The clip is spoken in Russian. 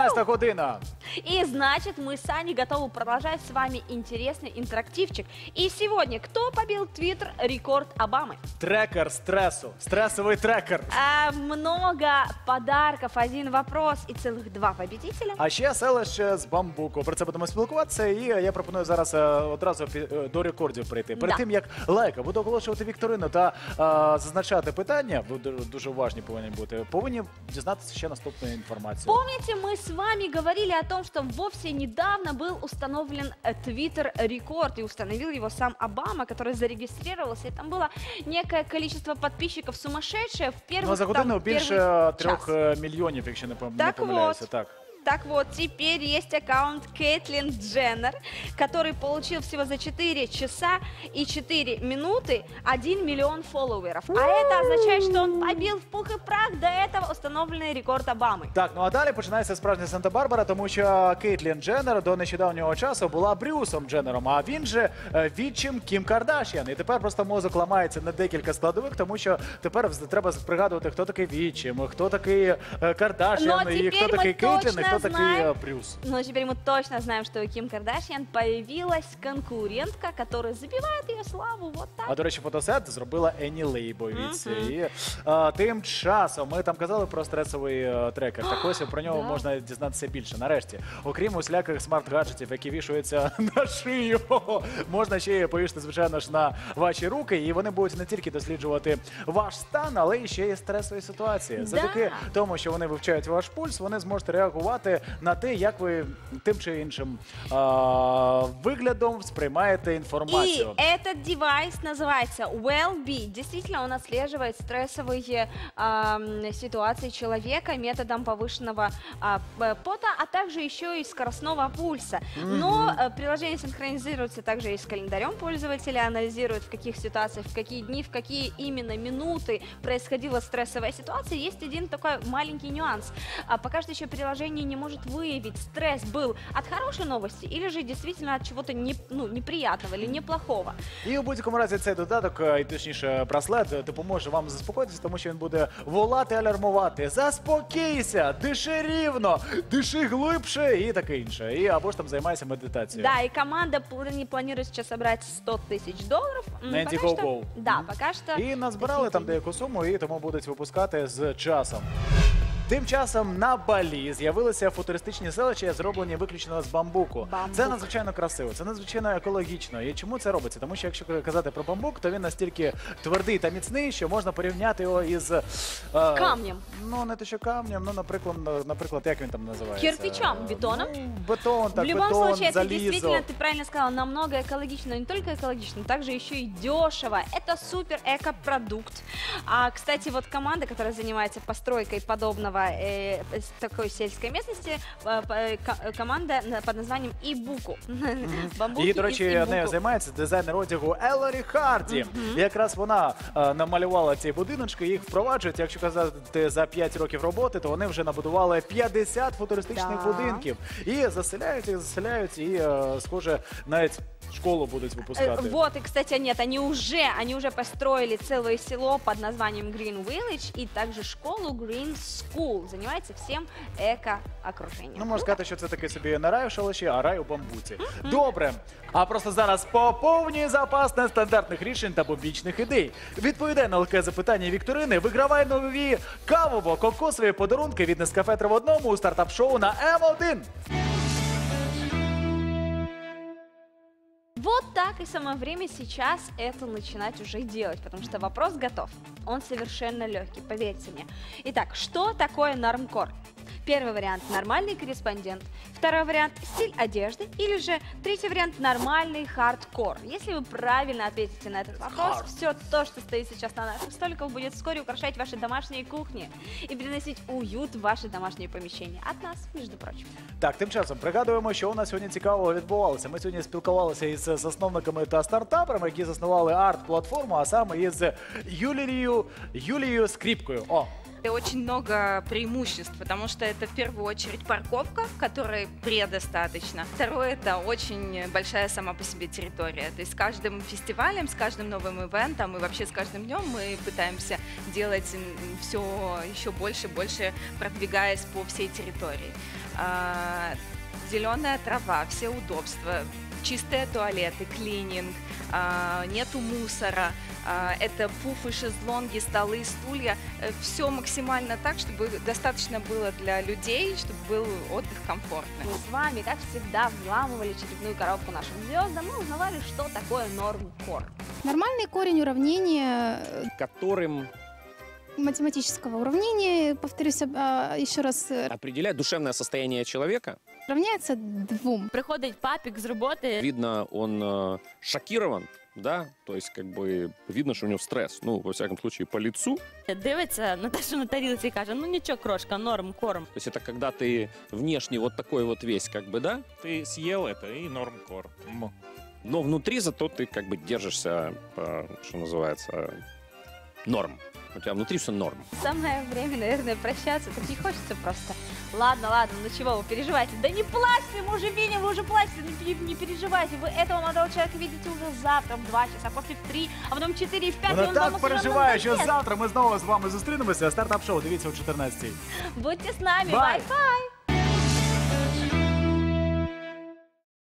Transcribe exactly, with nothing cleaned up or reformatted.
дев'ятнадцята година. И значит, мы с Аней готовы продолжать с вами интересный интерактивчик. И сегодня кто побил твиттер-рекорд Обамы? Трекер стресу. Стрессовий трекер. А, много подарков, один вопрос и целых два победителя. А ще селище з бамбуку. Про це будемо спілкуватися. І я пропоную зараз е, одразу пі- е, до рекордів прийти. Перед Да. тим, як лайка, буду оголошувати вікторину та е, зазначати питання, ви ду- дуже уважні повинні бути, повинні дізнатися ще наступну інформацію. Помните, мы с вами говорили о том, что вовсе недавно был установлен э, твиттер-рекорд, и установил его сам Обама, который зарегистрировался, и там было некое количество подписчиков сумасшедшее в первых, Ну, за там, годину первый більше час. трьох е, мільйонів, якщо не, пом- не Так помиляюся. вот. Так. Так вот, теперь есть аккаунт Кэтлин Дженнер, который получил всего за четыре часа и четыре минуты один миллион фолловеров. А это означает, что он побил в пух и прах до этого установленный рекорд Обамы. Так, ну а далі починається справжня Санта-Барбара, тому що Кейтлін Дженнер до нещодавнього часу була Брюсом Дженнером, а він же е, відчим Кім Кардашіан. І тепер просто мозок ламається на декілька складових, тому що тепер вз- треба пригадувати, хто такий відчим, хто такий е, Кардашіан, Но і теперь хто мы такий Кейтлін, і точно хто такий знаем- е, Брюс. Но теперь мы точно знаем, что у Ким Кардашьян появилась конкурентка, которая забивает ее славу вот так. А до речі, фотосет зробила Енні Лейбовіц. І е, тим часом ми там казали про стресовий е, трекер. Так ось про нього Да. можна дізнатися більше. Нарешті, окрім усіляких смарт-гаджетів, які вішаються на шию, можна ще й повісити, звичайно ж, на ваші руки. І вони будуть не тільки досліджувати ваш стан, але й ще й стресові ситуації. Завдяки тому, що вони вивчають ваш пульс, вони зможуть реагувати на те, як ви тим чи іншим а, виглядом сприймаєте И інформацію. этот девайс называется WellBe. Действительно, он отслеживает стрессовые ам, ситуации человека методом повышенного а, п- пота, а также еще и скоростного пульса. Но э, приложение синхронизируется также и с календарем пользователя, анализирует, в каких ситуациях, в какие дни, в какие именно минуты происходила стрессовая ситуация. Есть один такой маленький нюанс. А, пока что еще приложение не может выявить, стресс был от хорошей новости или же действительно от чего-то не, ну, неприятного или неплохого. І у будь-якому разі цей додаток, е, і точніше браслет, е, допоможе вам заспокоїтися, тому що він буде волати, алярмувати. Заспокійся, диши рівно, диши глибше і таке інше. І або ж там займайся медитацією. Да, и команда пл- не планирует сейчас собрать сто тысяч долларов. М, На пока Indiegogo. что- Да, пока что. І назбирали там такие деяку суму, і тому будуть випускати з часом. Тим часом на Балі з'явилися футуристичні селища, зроблені виключно з бамбуку. Бамбук. Це надзвичайно красиво, це надзвичайно екологічно. І чому це робиться? Тому що якщо казати про бамбук, то він настільки твердий та міцний, що можна порівняти його із е, Камнем. Ну не те, що камнем, ну наприклад, наприклад, як він там називається? Кирпичом, бетоном? Ну, бетон, так, В любом бетон, случае, это залізо. действительно, ты правильно сказала, намного экологично, но не только экологично, но также еще и дешево. Это супер эко-продукт. А, кстати, вот команда, которая занимается постройкой подобного э, с такой сельской местности, э, п- э, ко- команда на- под названием Ибуку. Бамбуки І, до из речі, Ибуку. нею займається дизайнер одягу Елорі Харді. Якраз вона е, намалювала ці будиночки, їх впроваджують. Якщо казати за п'ять років роботи, то вони вже набудували п'ятдесят футуристичних Да. будинків. І заселяють їх, заселяють, і, е, схоже, навіть школу будуть Э, випускати. Вот, и, кстати, нет, они уже, они уже построили целое село под названием Green Village и также школу Green School. Занимается всем эко-окружением. Ну, можна сказати, що це таке собі не рай у шалаші, а рай у бамбуці. Добре. А просто зараз поповнює запас нестандартних рішень та побічних ідей. Відповідай на легке запитання вікторини, вигравай нові кавово-кокосові подарунки від Нескафе три в одному у стартап-шоу на М один. Вот так и самое время сейчас это начинать уже делать, потому что вопрос готов. Он совершенно легкий, поверьте мне. Итак, что такое нормкор? Первый вариант – нормальный корреспондент. Второй вариант – стиль одежды. Или же третий вариант – нормальный хардкор. Если вы правильно ответите на этот вопрос, Hard. все то, что стоит сейчас на наших столиках, будет вскоре украшать ваши домашние кухни и приносить уют в ваши домашние помещения. От нас, между прочим. Так, тим часом пригадуємо, що у нас сьогодні цікавого відбувалося. Ми сьогодні спілкувалися із засновниками та стартаперами, які заснували арт-платформу, а саме із Юлією, Юлією Скріпкою. О, И очень много преимуществ, потому что это в первую очередь парковка, которой предостаточно. Второе, это очень большая сама по себе территория. То есть с каждым фестивалем, с каждым новым ивентом и вообще с каждым днем мы пытаемся делать все еще больше и больше, продвигаясь по всей территории. А, зеленая трава, все удобства, чистые туалеты, клининг, а, нету мусора, а, это пуфы, шезлонги, столы, стулья. Все максимально так, чтобы достаточно было для людей, чтобы был отдых комфортный. Мы с вами, как всегда, взламывали черепную коробку нашим звездам и узнавали, что такое норм-кор. Нормальный корень уравнения, которым математического уравнения, повторюсь а, еще раз, э, определяет душевное состояние человека. равняется двум. Приходить папік з роботи, Видно, он э, шокирован, да, то есть как бы видно, что у него стресс, ну, во всяком случае, по лицу. дивиться на те, що на тарілці, і каже, ну нічого, крошка, норм, корм. То есть это когда ты внешне вот такой вот весь, как бы, да, Ты съел это и нормкор. М. но внутри зато ты как бы держишься, э, что называется, норм. У тебя внутри все норм. Самое время, наверное, прощаться. Так не хочется просто. Ладно, ладно, ну чего вы переживаете? Да не плачьте, мы уже видим, вы уже плачете, не, пе- не переживайте. Вы этого молодого человека видите уже завтра в два часа, после в три, а потом в четыре, и в пять. и Вона он вам так уже переживає, що надоест. завтра ми знову з вами зустрінемося. Стартап-шоу, дивіться о чотирнадцятій. Будьте с нами, Бай. бай-бай!